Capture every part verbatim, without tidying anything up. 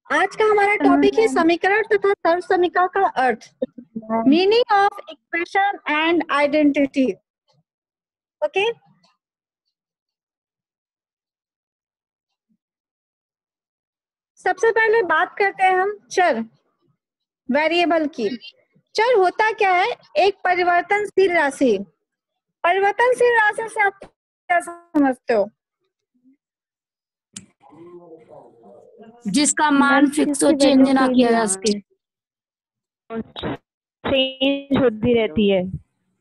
आज का हमारा टॉपिक है समीकरण तथा सर्व समीकरण का अर्थ, meaning of equation and identity. Okay, सबसे पहले बात करते हैं हम चर वेरिएबल की। चर होता क्या है? एक परिवर्तनशील राशि। परिवर्तनशील राशि से आप क्या समझते हो? जिसका मान फिक्स हो, चेंज ना किया जा सके, चेंज होती रहती है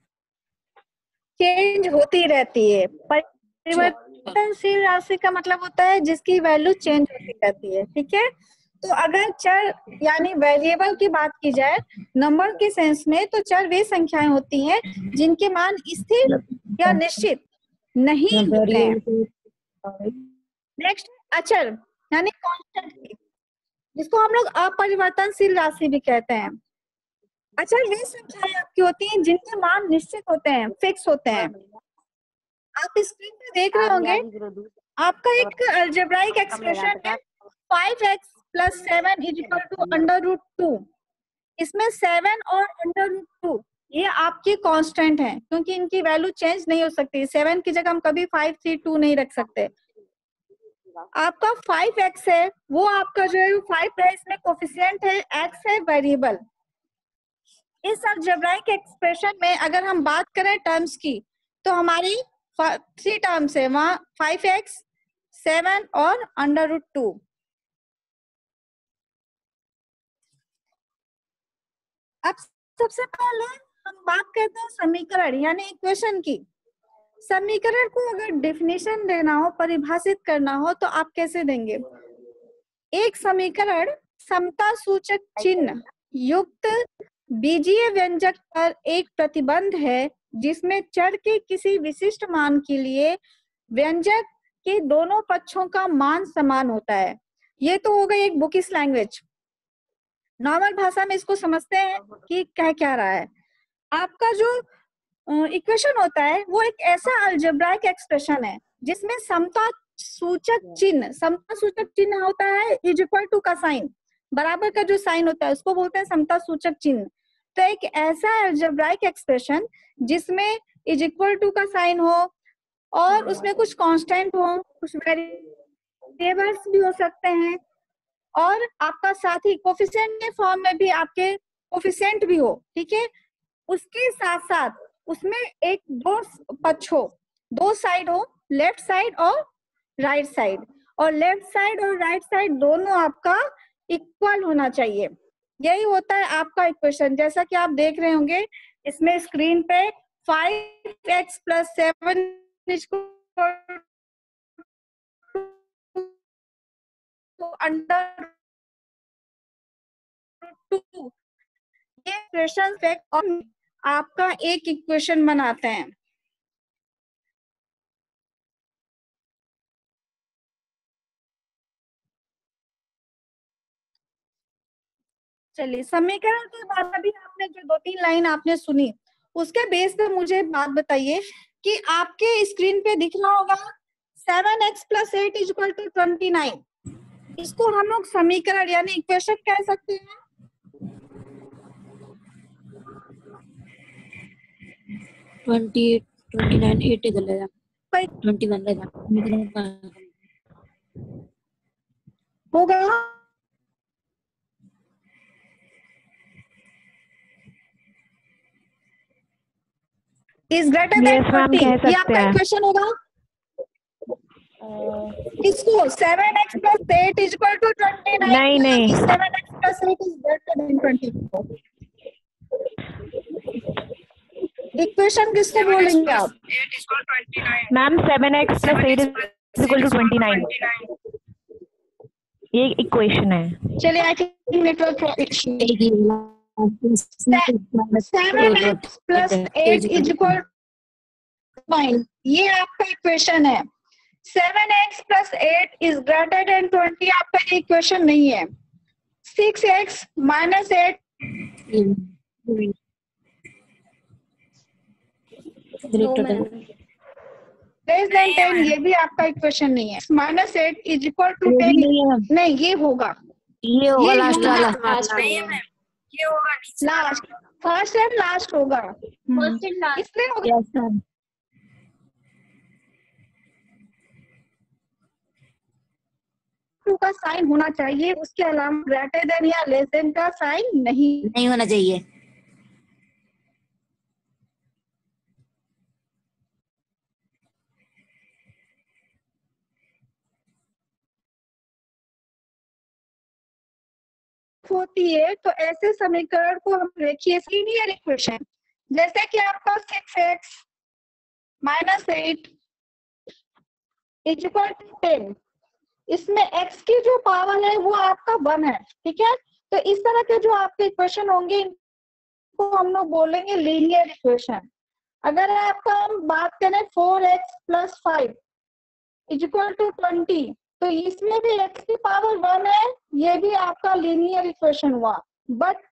चेंज होती रहती है। परिवर्तनशील राशि का मतलब होता है जिसकी वैल्यू चेंज होती रहती है। ठीक है, तो अगर चर यानी वेरिएबल की बात की जाए नंबर के सेंस में, तो चर वे संख्याएं होती हैं जिनके मान स्थिर या निश्चित नहीं होते हैं। नेक्स्ट अचर यानी कांस्टेंट, जिसको हम लोग अपरिवर्तनशील राशि भी कहते हैं। अचर वे संख्याएं आपकी होती हैं जिनके मान निश्चित होते हैं, फिक्स होते हैं। आप स्क्रीन पे देख रहे होंगे आपका एक अलजेब्राइक एक्सप्रेशन है five x plus seven is equal to under root two. इसमें सेवन और अंडर रूट टू ये आपकी कांस्टेंट हैं, क्योंकि इनकी वैल्यू चेंज नहीं हो सकती। सेवन की जगह हम कभी फाइव थ्री टू नहीं रख सकते। आपका फाइव एक्स है, वो आपका जो है फाइव है, इसमें कोफिशिएंट है, एक्स है वेरिएबल। इस अलजेब्राइक एक्सप्रेशन में अगर हम बात करें टर्म्स की, तो हमारी थ्री टर्म्स है वहां, फाइव एक्स, सेवन और अंडर रूट टू। अब सबसे पहले हम बात करते हैं समीकरण यानी इक्वेशन की। समीकरण को अगर डेफिनेशन देना हो, परिभाषित करना हो, तो आप कैसे देंगे? एक समीकरण समता सूचक चिन्ह युक्त बीजीय व्यंजक पर एक प्रतिबंध है जिसमें चर के किसी विशिष्ट मान के लिए व्यंजक के दोनों पक्षों का मान समान होता है। ये तो हो गई एक बुकिश लैंग्वेज। नॉर्मल भाषा में इसको समझते हैं कि कह क्या रहा है। आपका जो इक्वेशन होता है वो एक ऐसा अलजेब्राइक एक्सप्रेशन है जिसमें समता सूचक चिन्ह, समता सूचक चिन्ह होता है इज इक्वल टू का साइन, बराबर का जो साइन होता है उसको बोलते हैं समता सूचक चिन्ह। तो एक ऐसा अलजेब्राइक एक्सप्रेशन जिसमें इज इक्वल टू का साइन हो और उसमें कुछ कांस्टेंट हो, कुछ वेरिएबल्स भी हो सकते हैं, और आपका साथ ही कोफिशिएंट के फॉर्म में भी आपके कोफिशिएंट भी हो। ठीक है, उसके साथ साथ उसमें एक दो पक्ष हो, दो साइड हो, लेफ्ट साइड और राइट साइड, और लेफ्ट साइड और राइट साइड दोनों आपका इक्वल होना चाहिए। यही होता है आपका इक्वेशन। जैसा कि आप देख रहे होंगे इसमें स्क्रीन पे five x plus seven under two, ये इक्वेशन फैक्ट आपका एक इक्वेशन बनाते हैं। चलिए, समीकरण के बाद अभी आपने जो दो तीन लाइन आपने सुनी उसके बेस पे मुझे बात बताइए कि आपके स्क्रीन पे दिख रहा होगा seven x plus eight is equal to twenty nine. इसको हम लोग समीकरण यानी इक्वेशन कह सकते हैं। ट्वेंटी ट्वेंटी नाइन एट इधर ले जा, ट्वेंटी वन ले जा होगा। इज ग्रेटर देन ट्वेंटी, ये आपका इक्वेशन होगा। इसको seven x plus eight is equal to twenty nine, नहीं नहीं seven x plus eight is greater than twenty. Equation किसको बोलेंगे आप? Ma'am seven x plus eight is equal to twenty nine, ये इक्वेशन है। चलिए, I think network issue. Seven x plus eight is equal nine, ये आपका equation है। Seven x plus eight is greater than twenty आपका equation नहीं है। Six x minus eight less than ten, ये भी आपका इक्वेशन नहीं है। Minus eight is equal to ten, नहीं ये होगा। ये होगा ये लास्ट वाला। नहीं है मैम, ये होगा नीचे वाला। लास्ट, फर्स्ट एंड लास्ट होगा। First and last. इसलिए होगा यस मैम। टू का साइन होना चाहिए, उसके अलावा ग्रेटर देन या लेस देन का साइन नहीं। नहीं होना चाहिए। होती है तो ऐसे समीकरण को हम रेखीय लीनियर इक्वेशन, जैसे कि आपका six x minus eight is equal to ten, इसमें x की जो पावर है वो आपका वन है, ठीक है। तो इस तरह के जो आपके इक्वेशन होंगे इनको हम लोग बोलेंगे लीनियर इक्वेशन। अगर आपका हम बात करें four x plus five is equal to twenty, तो इसमें भी x की पावर वन है, ये भी आपका लीनियर इक्वेशन हुआ। बट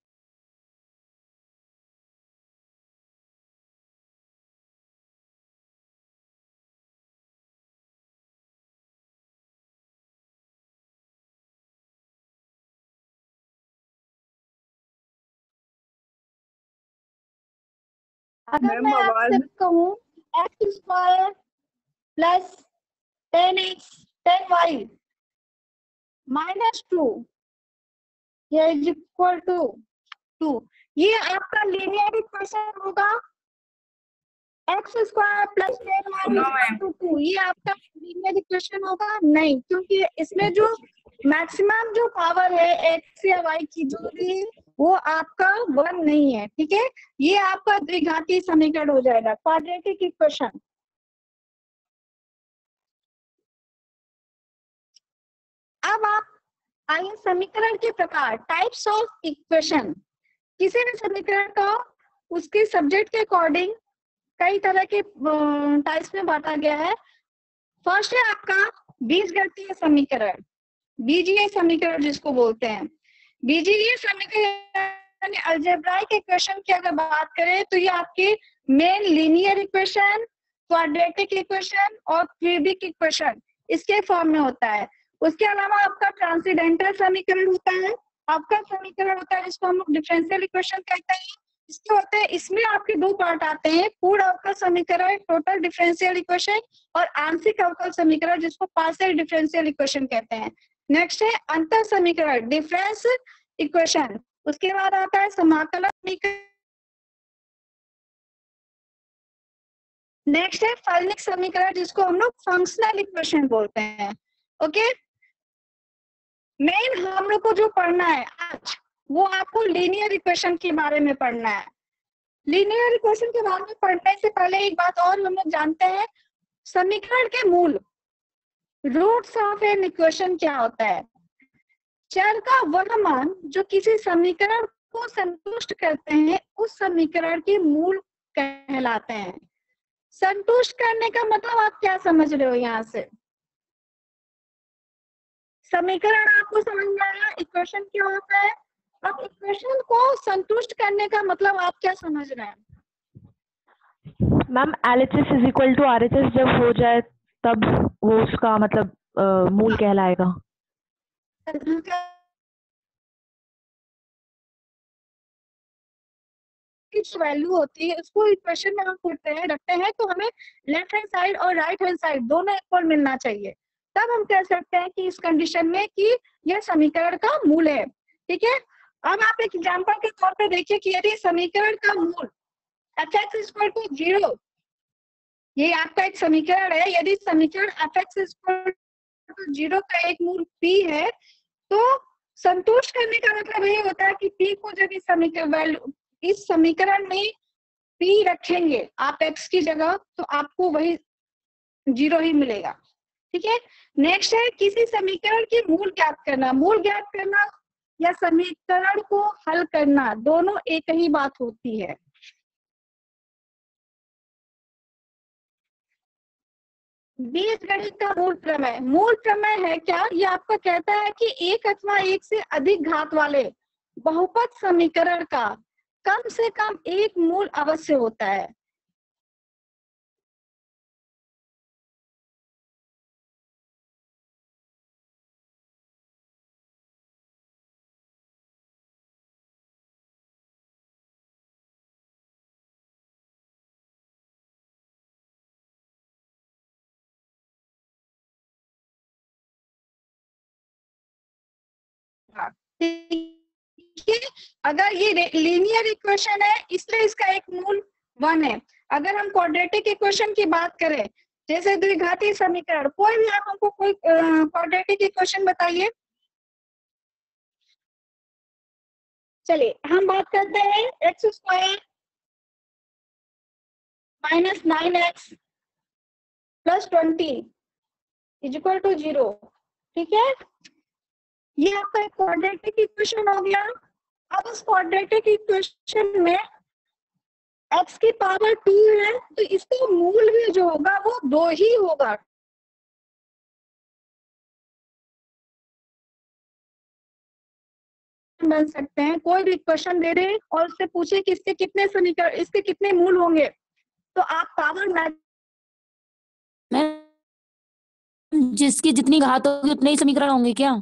अगर मैं आपसे कहूँ x square plus ten x ten y minus two ये इज इक्वल टू टू, ये आपका लीनियर इक्वेशन होगा। X square plus ten y equal to two, ये आपका लीनियर इक्वेशन होगा नहीं, क्योंकि इसमें जो मैक्सिमम जो पावर है एक्स या वाई की जो भी वो आपका वन नहीं है, ठीक है। ये आपका द्विघाती समीकरण हो जाएगा, क्वाड्रेटिक इक्वेशन। अब आप आइए समीकरण के प्रकार, टाइप्स ऑफ इक्वेशन। किसी भी समीकरण को उसके सब्जेक्ट के अकॉर्डिंग कई तरह के टाइप्स में बांटा गया है। फर्स्ट है आपका बीजगणितीय समीकरण, बीजीय समीकरण जिसको बोलते हैं। बीजीय समीकरण अलजेब्राइक इक्वेशन की अगर बात करें तो ये आपके main linear equation, quadratic equation और क्यूबिक इक्वेशन इसके फॉर्म में होता है। उसके अलावा आपका ट्रांसेंडेंटल समीकरण होता है, आपका समीकरण होता है जिसको हम लोग डिफरेंशियल इक्वेशन कहते हैं। इसके होते हैं, इसमें आपके दो पार्ट आते हैं, पूर्ण अवकल समीकरण टोटल डिफरेंशियल इक्वेशन और आंशिक अवकल समीकरण जिसको पार्शियल डिफरेंशियल इक्वेशन कहते हैं। नेक्स्ट है अंतर समीकरण डिफरेंस इक्वेशन। उसके बाद आता है समाकलन समीकरण। नेक्स्ट है फलनिक समीकरण जिसको हम लोग फंक्शनल इक्वेशन बोलते हैं। ओके, मेन हम लोग को जो पढ़ना है आज वो आपको लीनियर इक्वेशन के बारे में पढ़ना है। लीनियर इक्वेशन के बारे में पढ़ने से पहले एक बात और हम लोग जानते हैं, समीकरण के मूल रूट्स ऑफ एन इक्वेशन क्या होता है। चर का वह मान जो किसी समीकरण को संतुष्ट करते हैं उस समीकरण के मूल कहलाते हैं। संतुष्ट करने का मतलब आप क्या समझ रहे हो यहाँ से? समीकरण आपको समझ में आया, इक्वेशन क्या होता है। अब इक्वेशन को संतुष्ट करने का मतलब आप क्या समझ रहे हैं? Ma'am L H S is equal to R H S जब हो जाए तब वो उसका मतलब आ, मूल कहलाएगा। जो वैल्यू होती है उसको इक्वेशन में हम करते हैं रखते हैं तो हमें लेफ्ट हैंड साइड और राइट हैंड साइड दोनों इक्वल मिलना चाहिए, तब हम कह सकते हैं कि इस कंडीशन में कि यह समीकरण का मूल है। ठीक है, अब आप एक एग्जांपल के तौर पे देखिए कि यदि समीकरण का मूल F x equal to zero, ये आपका एक समीकरण है, यदि समीकरण F x equal to zero का एक मूल पी है तो संतुष्ट करने का मतलब ये होता है कि पी को जब इस समीकरण वैल्यू इस समीकरण में पी रखेंगे आप एक्स की जगह तो आपको वही जीरो ही मिलेगा। ठीक है, नेक्स्ट है किसी समीकरण की मूल ज्ञात करना। मूल ज्ञात करना या समीकरण को हल करना दोनों एक ही बात होती है। बीजगणित का मूल प्रमेय, मूल प्रमेय है क्या? ये आपका कहता है कि एक अथवा एक से अधिक घात वाले बहुपद समीकरण का कम से कम एक मूल अवश्य होता है। होगा। ठीक है, अगर ये लीनियर इक्वेशन है इसलिए इसका एक मूल वन है। अगर हम क्वाड्रेटिक इक्वेशन की बात करें, जैसे द्विघातीय समीकरण, कोई भी आप हमको कोई क्वाड्रेटिक इक्वेशन बताइए। चलिए हम बात करते हैं x square minus nine x plus twenty is equal to zero. ठीक है, ये आपका एक क्वाड्रेटिक इक्वेशन हो गया। अब इस क्वाड्रेटिक इक्वेशन में x की पावर टू है तो इसका मूल भी जो होगा वो दो ही होगा। बन सकते हैं, कोई भी क्वेश्चन दे रहे और उससे पूछे कि इसके कितने समीकरण, इसके कितने मूल होंगे, तो आप पावर मैथ जिसकी जितनी घात होगी उतने ही समीकरण होंगे क्या?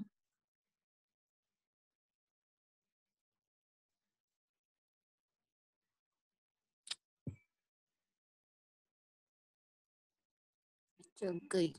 चल गई।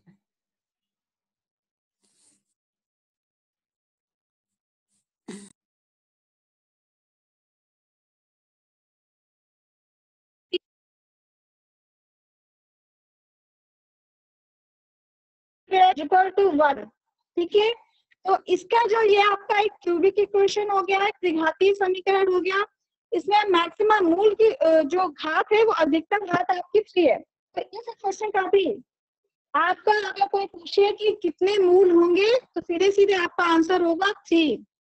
Equal to one. ठीक है, तो इसका जो ये आपका एक क्यूबिक इक्वेशन हो गया, एक त्रिघातीय समीकरण हो गया। इसमें मैक्सिमम मूल की जो घात है वो अधिकतम घात आपकी थ्री है। तो इस क्वेश्चन का भी आपका अगर कोई पूछे कि कितने मूल होंगे तो सीधे सीधे आपका आंसर होगा थ्री।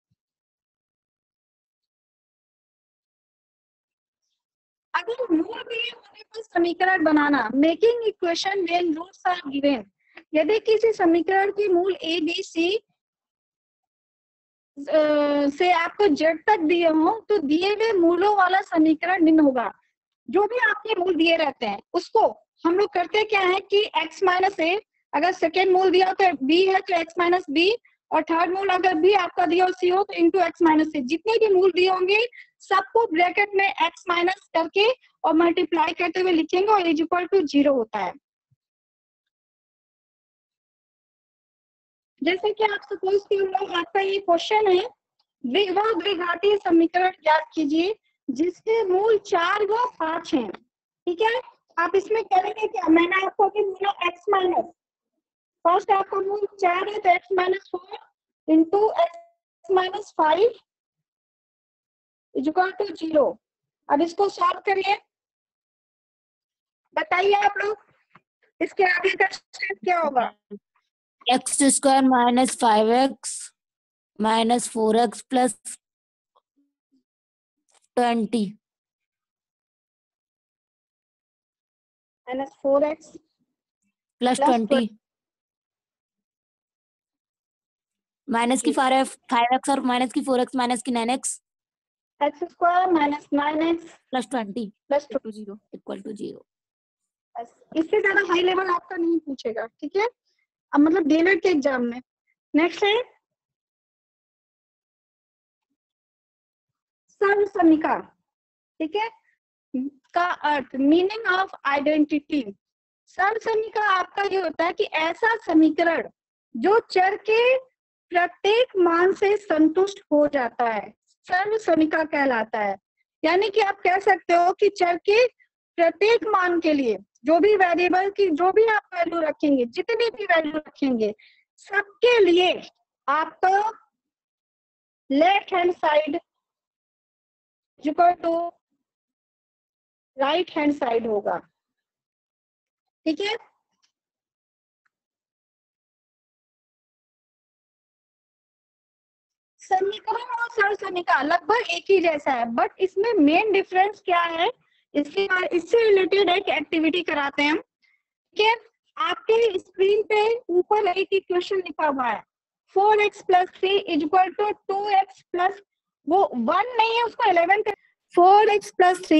अगर मूल दिए होने पर समीकरण बनाना, making equation when roots are given. यदि किसी समीकरण की मूल ए बी सी से आपको जेड तक दिए हो तो दिए हुए मूलों वाला समीकरण निम्न होगा। जो भी आपके मूल दिए रहते हैं उसको हम लोग करते क्या है कि x माइनस ए, अगर सेकेंड मूल दिया तो b है तो x माइनस बी, और थर्ड मूल अगर b आपका दिया सी हो तो इंटू एक्स माइनस सी। जितने भी मूल दिए होंगे सबको ब्रैकेट में x माइनस करके और मल्टीप्लाई करते हुए लिखेंगे और इज इक्वल टू जीरो होता है। जैसे कि आप सपोज कि आपका ये क्वेश्चन है, वह द्विघातीय समीकरण ज्ञात कीजिए जिसके मूल चार व पांच हैं। ठीक है, आप इसमें करेंगे क्या, मैंने आपको अभी बोला एक्स माइनस, फर्स्ट आपका मूल चार है तो x minus four into x minus five is equal to zero. अब इसको सॉल्व करिए, बताइए आप लोग इसके आगे का स्टेप क्या होगा। X square minus five x minus four x plus twenty minus four x plus twenty minus की फाइव फाइव एक्स और माइनस की फोर एक्स माइनस की nine x x square minus nine x plus twenty plus two zero equal to zero. इससे ज्यादा high level आपका नहीं पूछेगा। ठीक है, अब मतलब डीएलएड के एग्जाम में। नेक्स्ट है सर्वसमीका। ठीक है, का अर्थ, मीनिंग ऑफ आइडेंटिटी। सर्वसमीका आपका ये होता है कि ऐसा समीकरण जो चर के प्रत्येक मान से संतुष्ट हो जाता है, सर्वसमीका कहलाता है। यानी कि आप कह सकते हो कि चर के प्रत्येक मान के लिए जो भी वेरिएबल की जो भी आप वैल्यू रखेंगे, जितनी भी वैल्यू रखेंगे, सबके लिए आपका left hand side equal to right hand side होगा। ठीक है, समीकरण और सर्वसमीका लगभग एक ही जैसा है, बट इसमें मेन डिफरेंस क्या है, इसके इससे रिलेटेड एक एक्टिविटी कराते हैं हम। ठीक है, आपके स्क्रीन पे ऊपर एक इक्वेशन लिखा हुआ है, four x plus three is equal to two x plus, वो वन नहीं है उसको इलेवन कर, four x plus three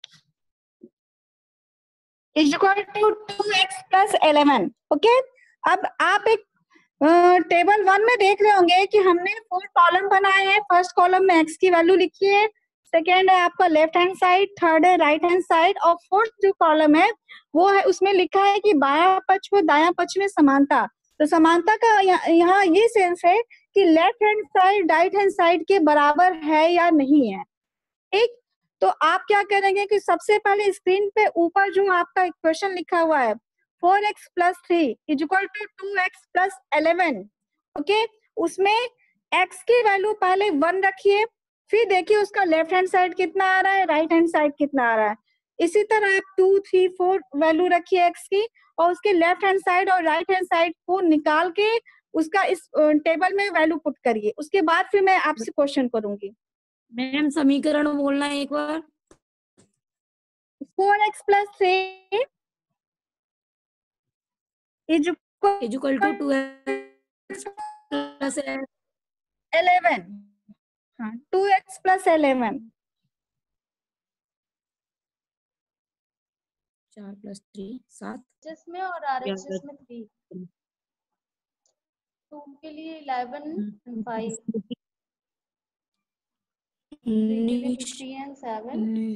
is equal to two x plus eleven. Okay, अब आप एक टेबल वन में देख रहे होंगे कि हमने फोर कॉलम बनाए हैं। फर्स्ट कॉलम में एक्स की वैल्यू लिखी है, सेकेंड है आपका लेफ्ट हैंड साइड, थर्ड है राइट हैंड साइड, और फोर्थ जो कॉलम है वो है उसमें लिखा है कि बायां पक्ष व दायां पक्ष में समानता। तो समानता का यहाँ ये सेंस है कि left hand side right hand side के बराबर है या नहीं है। ठीक, तो आप क्या करेंगे कि सबसे पहले स्क्रीन पे ऊपर जो आपका इक्वेशन लिखा हुआ है four x plus three is equal to two x plus eleven, okay, उसमें x की वैल्यू पहले वन रखिए, फिर देखिए उसका लेफ्ट हैंड साइड कितना आ रहा है, राइट हैंड साइड कितना आ रहा है। इसी तरह आप टू थ्री फोर वैल्यू रखिए x की, और उसके लेफ्ट हैंड साइड और राइट हैंड साइड को निकाल के उसका इस टेबल में वैल्यू पुट करिए। उसके बाद फिर मैं आपसे क्वेश्चन करूंगी। मैम समीकरण बोलना है एक बार। Four x plus three is equal to two x plus eleven, हाँ टू एक्स प्लस इलेवन, चार प्लस थ्री सात जिसमें और आरएचएस में थ्री, टू के लिए इलेवन एंड फाइव, थ्री के लिए फिफ्टी एंड सेवन,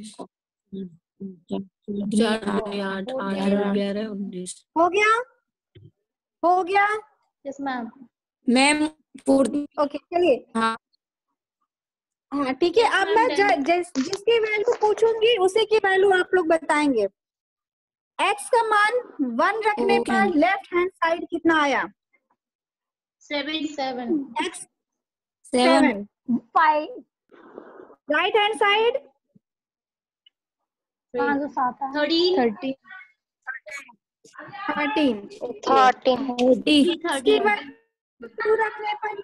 ग्यारह उन्नीस। हो गया हो गया yes ma'am. Ma'am fourth okay चलिए, हाँ हाँ ठीक है। Yes, अब ma'am, मैं done. ज- जिस जिसकी वैल्यू पूछूंगी उसी की वैल्यू आप लोग बताएंगे। x का मान वन रखने Okay. पर लेफ्ट हैंड साइड कितना आया? Seven seven x seven seven, five, right hand side thirteen thirty thirteen, thirteen forty इसकी वैल्यू टू रखने पर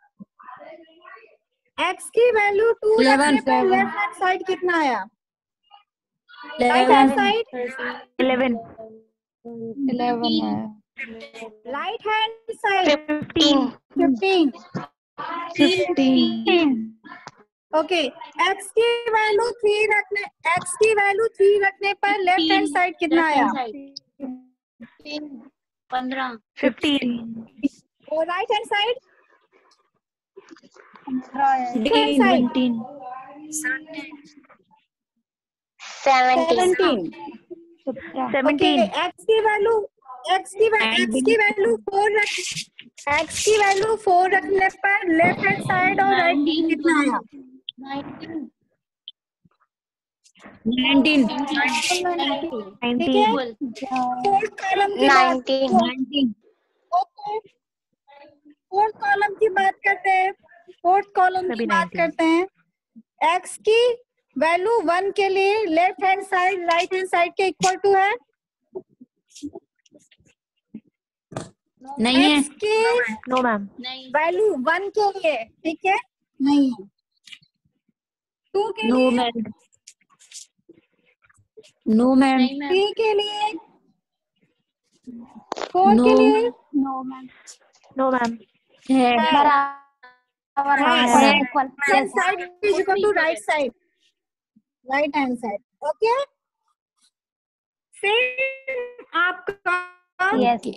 x की वैल्यू टू Eleven. रखने पर लेफ्ट हैंड साइड कितना आया? Right hand side eleven eleven है। Right hand side fifteen fifteen, fifteen okay. x की वैल्यू थ्री रखने x की वैल्यू थ्री रखने पर लेफ्ट हैंड साइड कितना आया? पंद्रह फिफ्टीन और right hand side seventeen seventeen seventeen seventeen, okay. Seventeen x की वैल्यू x की x की वैल्यू फोर रख x की वैल्यू फोर रखने पर लेफ्ट हैंड साइड और राइट कितना आया? नाइनटीन ठीक है, फोर्थ कॉलम की बात nineteen nineteen okay, fourth column की बात करते हैं। फोर्थ कॉलम की सभी बात nineteen. करते हैं। x की वैल्यू वन के लिए left hand side right hand side के इक्वल टू है। नहीं है x की नो मैम वैल्यू वन के लिए, ठीक है, नहीं है। टू के नो लिए, मैम नो मैम थ्री के लिए, फोर नो के लिए नो मैम है है है। Right side is equal to right side, right hand side, okay. फिर आपका यस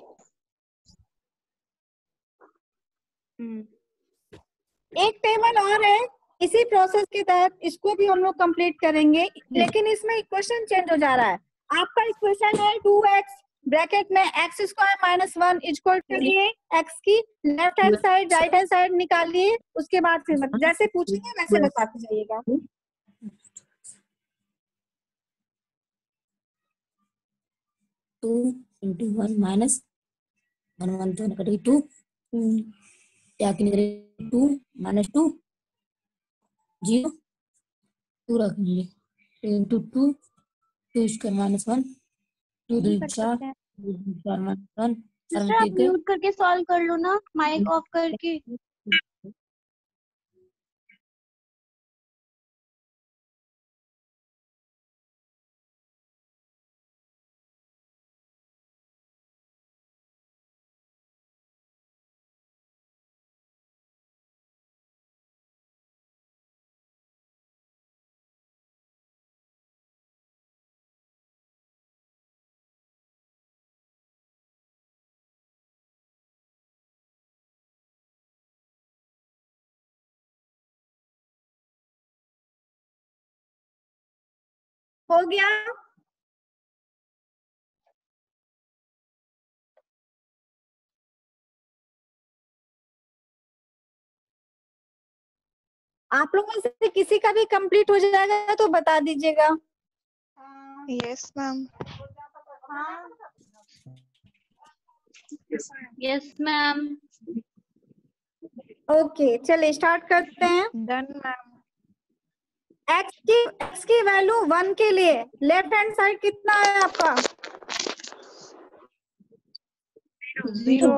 एक टेबल और है इसी प्रोसेस के तहत, इसको भी हम लोग कंप्लीट करेंगे, लेकिन इसमें इक्वेशन चेंज हो जा रहा है। आपका इक्वेशन है टू एक्स ब्रैकेट में x square minus one equal to लिए एक्स की left hand side right hand side निकालिए। उसके बाद फिर मत, जैसे पूछेंगे वैसे बताते जाइएगा। Two into one minus one one तो कटेगी टू क्या की निकलेगी two minus two zero two रख लीजिए two into two two square minus one two दो चार चार माइनस वन सिस्टर आप म्यूट करके सॉल्व कर लो ना, माइक ऑफ करके। हो गया। आप लोग में से किसी का भी कंप्लीट हो जाएगा तो बता दीजिएगा। Yes ma'am. Yes ma'am. Okay चलिए स्टार्ट करते हैं। Done ma'am. एक्स की एक्स की वैल्यू वन के लिए लेफ्ट हैंड साइड कितना है आपका? जीरो।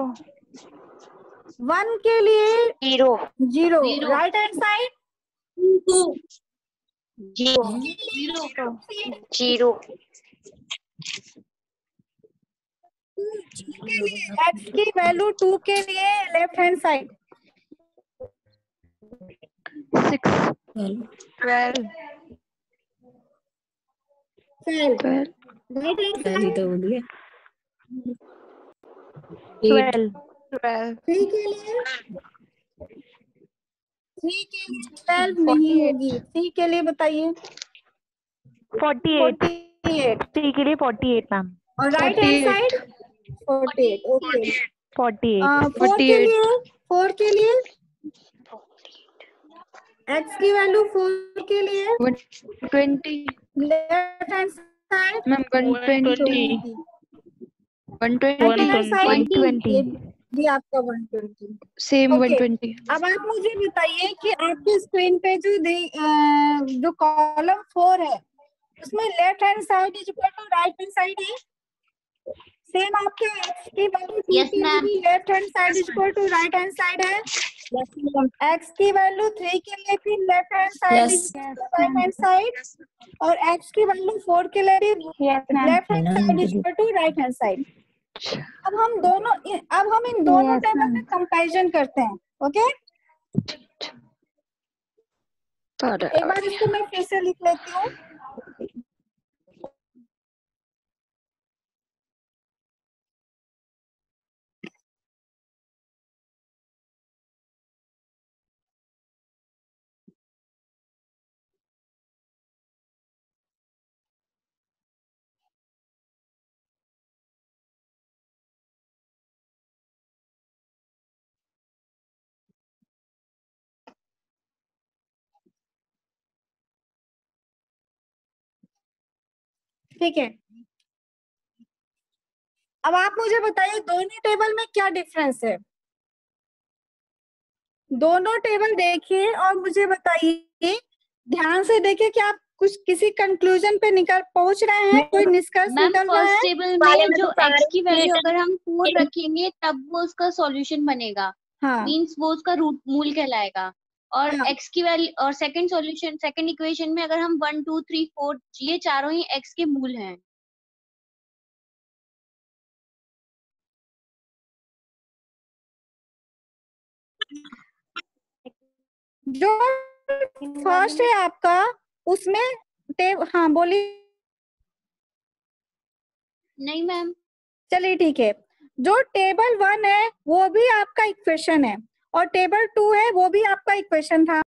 वन के लिए zero zero. Zero. Right hand side zero zero. Zero x की वैल्यू टू के लिए left hand side six. Twelve twelve. Twelve. Right hand twelve ही साइड तो बोलिए। Twelve twelve. थ्री के लिए थ्री के लिए ट्वेल्व नहीं होगी। थ्री के लिए बताइए। Forty eight forty eight. Three के लिए फोर्टी एट मैम। और right hand side forty eight. Okay forty eight four के लिए फोर के लिए एक्स की वैल्यू फोर के लिए twenty. Left hand side ma'am one twenty. One right hand twenty. Side twenty ये भी आपका one twenty. Same one okay twenty. अब आप मुझे बताइए कि आपके स्क्रीन पे जो दे अ, जो कॉलम फोर है उसमें left hand side is equal to right hand side है। सेम आपके एक्स की वैल्यू टू Yes, के लिए ma'am. भी left hand side is equal to right hand side है। एक्स की वैल्यू थ्री के लिए भी left hand side is Yes. Right hand side और एक्स की वैल्यू फोर के लिए भी left hand side is equal to right hand side. अब हम दोनों अब हम इन दोनों टेबल में कंपैरिजन करते हैं। ओके एक बार इसको मैं फिर से लिख लेती हूँ। ठीक है अब आप मुझे बताइए दोनों टेबल में क्या डिफरेंस है। दोनों टेबल देखिए और मुझे बताइए ध्यान से देखिए कि आप कुछ किसी कंक्लूजन पे निकल पहुंच रहे हैं। कोई निष्कर्ष मैम निकल रहा फर्स्ट है। टेबल वाले में में जो तो x की वैल्यू सारे अगर हम फोर रखेंगे तब वो उसका सॉल्यूशन बनेगा। हाँ मींस वो उसका रूट मूल कहलाएगा। और हाँ। x की वैल्यू और सेकंड सॉल्यूशन सेकंड इक्वेशन में अगर हम वन टू थ्री फोर ये चारों ही x के मूल हैं। जो फर्स्ट है आपका उसमें टेब हाँ बोलिए। नहीं मैम चलिए ठीक है जो टेबल वन है वो भी आपका इक्वेशन है और टेबल टू है वो भी आपका इक्वेशन था।